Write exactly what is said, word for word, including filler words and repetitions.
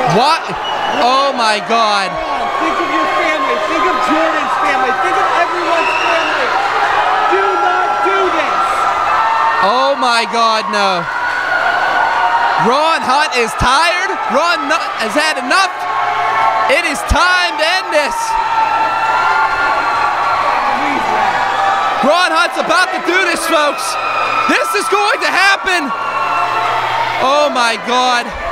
What? Oh my God. Think of your family. Think of Jordan's family. Think of everyone's family. Do not do this. Oh my God, no. Ron Hunt is tired. Ron Hunt has had enough. It is time to end this. Ron Hunt's about to do this, folks. This is going to happen. Oh my God.